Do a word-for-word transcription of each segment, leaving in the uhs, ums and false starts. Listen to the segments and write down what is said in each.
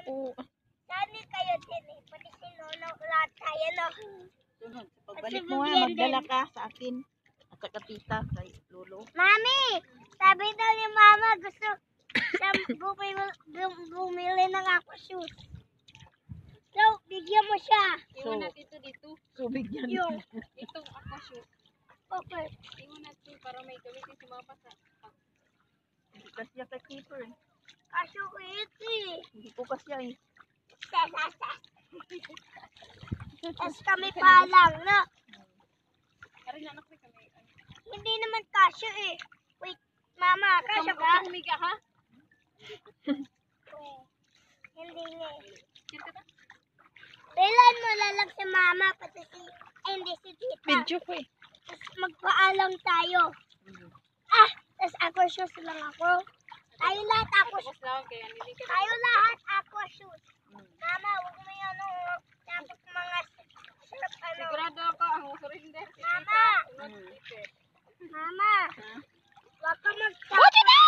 Oo. Dami kayo din eh. Pati si Nono, lahat tayo no. Pagbalik mo ha, magdala ka sa akin. At saka tita, kay Lolo. Mami! Sabi daw ni Mama gusto siya bumili, bumili ng aqua shoes. So, bigyan mo siya. Iwan natin ito dito. So, bigyan Yung. Itong aqua shoes. Okay. Iwan natin para may gamitin si Mama sa Hindi kasi kay keeper. Kasyo ko iti. Hindi ko kasi ay. Sasasa. Tapos kami pa lang, no? Aray na anak kami. Hindi naman kasyo eh. Wait, Mama, kasyo ka? Humiga ha? Hindi nga eh. Bilan mo lalang si Mama, pati si, ay hindi si Tita. Video ko eh. Tapos magpaalam tayo. Ah, tapos aqua shoes lang ako. Tayo lahat aqua shoes. Tayo lahat aqua shoes. Mama, huwag mo yan ano. Tapos mga syrup ano. Sigurado ako ang surrender. Mama! Mama! Huwag ka magsabi. Buti na!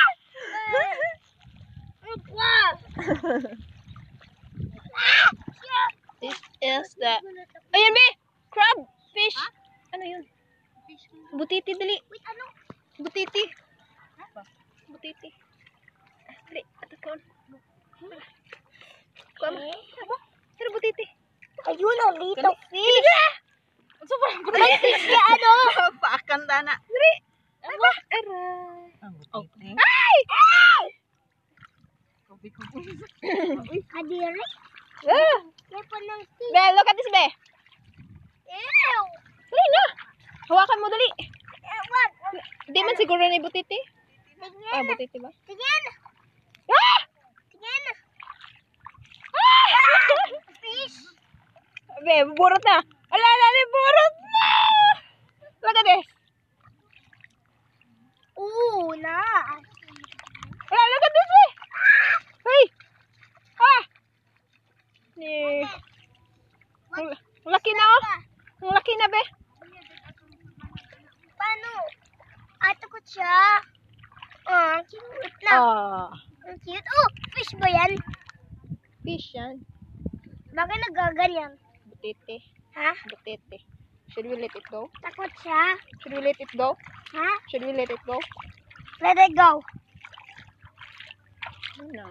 Wag! This is the... Ayan, be! Crab! Fish! Ano yun? Butiti, dali. Wait, ano? Butiti. Butiti. Dali, atas ko. Kuha mo. Abo, pero butiti. Ayun o, dito fish. Ano ba? Ay, fish ya, ano? Paakan na. Dali. Aba, aray. Ay! Ay! Kadiri? Ah! Kaya pa ng fish. Be, look at this, be. Ew! Dali na. Hawakan mo, dali. Eh, wag. Hindi man siguro na yung butiti. Ah, Tingnan. butiti ba? Tingnan. Ah! Tingnan. Ah! Fish. Be, burot na. Ala, ala, ala, burot na. Look at this. Oo, na. Ala, look at this, be. Hey. Ah. Ni. Ang ang laki na, oh. Ang laki na, be. Paano? Ato ko siya. Oh, cute na. Ah. Ang cute. Oh, fish ba yan? Fish yan. Bakit nagaganyan? Butiti. Ha? Butiti. Should we let it go? Takot siya. Should we let it go? Ha? Should we let it go? Let it go. Ano?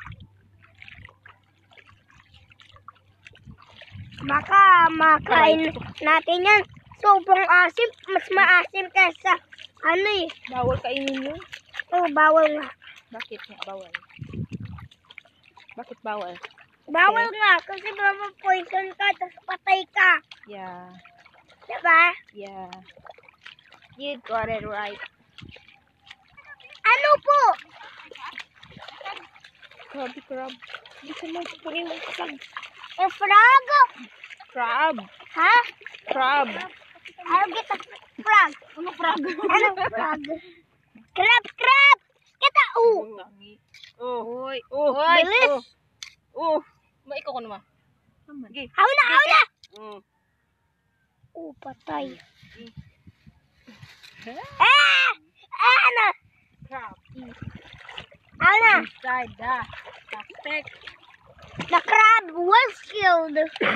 Maka, makain natin yan. Sobrang asim. Mas maasim kaysa ano eh. Bawal kainin yun. Oh, bawal nga. Bakit nga bawal? Bakit bawal? Bawal nga. Kasi mamapoison ka, tapos patay ka. Yeah. Diba? Yeah. You got it right. Ano po? Crab, crab. Bisa mo punin mo crab. Eh, frog? Crab. Ha? Crab. Ano kita? Frog. Ano crab? Ano frog? Crab, crab! Kita, oh! Oh. Oy. Oh. Oy. Bilis. Oh. Oh. Maiko ko naman. Okay. Haw na, haw na! Mm. Oh, patay. Ah! Ah, ano? Crab is Haw na. inside the plastic. The crab was killed.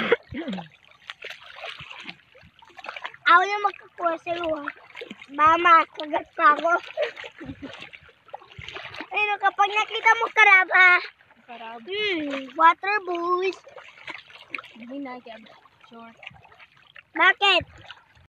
Ako na magkakuha sa luha. Mama, kagat pa ako. Ayun, kapag nakita mo crab, ha? Crab. Hmm, water boys. Hindi na kaya. Sure. Bakit?